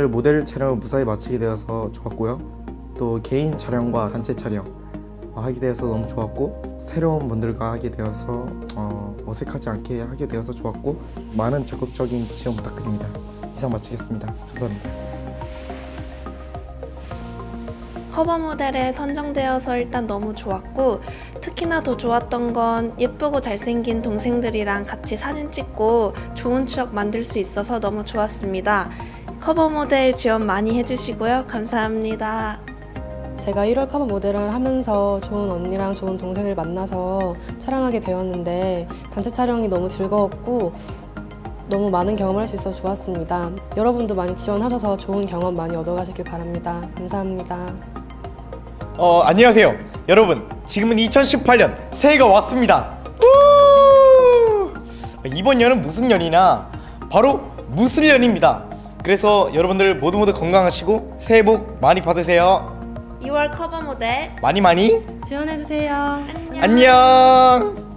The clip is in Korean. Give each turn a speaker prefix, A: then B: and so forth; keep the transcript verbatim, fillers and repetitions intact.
A: 오늘 모델 촬영을 무사히 마치게 되어서 좋았고요. 또 개인 촬영과 단체 촬영 하게 되어서 너무 좋았고, 새로운 분들과 하게 되어서 어, 어색하지 않게 하게 되어서 좋았고, 많은 적극적인 지원 부탁드립니다. 이상 마치겠습니다. 감사합니다.
B: 커버 모델에 선정되어서 일단 너무 좋았고, 특히나 더 좋았던 건 예쁘고 잘생긴 동생들이랑 같이 사진 찍고 좋은 추억 만들 수 있어서 너무 좋았습니다. 커버 모델 지원 많이 해주시고요. 감사합니다.
C: 제가 일월 커버 모델을 하면서 좋은 언니랑 좋은 동생을 만나서 촬영하게 되었는데, 단체 촬영이 너무 즐거웠고 너무 많은 경험을 할 수 있어서 좋았습니다. 여러분도 많이 지원하셔서 좋은 경험 많이 얻어가시길 바랍니다. 감사합니다.
D: 어, 안녕하세요 여러분. 지금은 이천십팔 년 새해가 왔습니다. 이번 년은 무슨 년이냐? 바로 무술년입니다. 그래서 여러분들 모두 모두 건강하시고 새해 복 많이 받으세요.
B: 이월 커버 모델
D: 많이 많이
C: 지원해주세요.
B: 안녕.
D: 안녕.